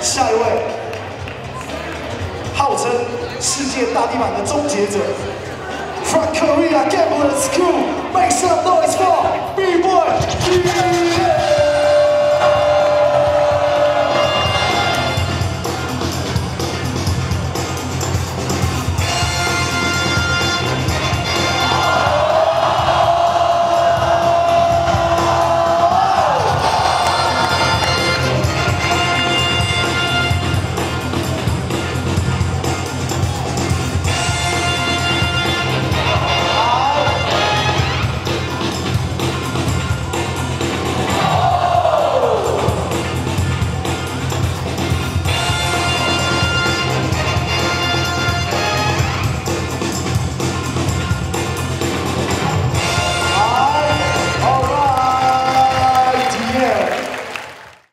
下一位，号称世界大地板的终结者 ，From Korea Gambler School，make some noise for B-Boy。